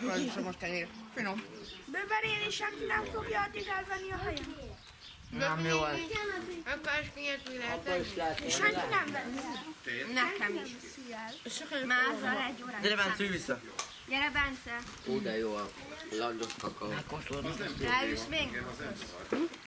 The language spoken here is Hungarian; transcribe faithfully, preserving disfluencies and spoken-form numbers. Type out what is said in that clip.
az most kenyér. Finom. Bőberén is senki nem fogja addig elvenni a helyem. Nem jó ez. Akkor ezt kinyert mi lehet Akkor is lehet. Senki nem venni el. Nekem is. Mázzal egy órát. Gyere Bence, ülj vissza. Gyere, Bence. Ó, de jó a langyos kakaó. Megkóstolod. Eljössz még?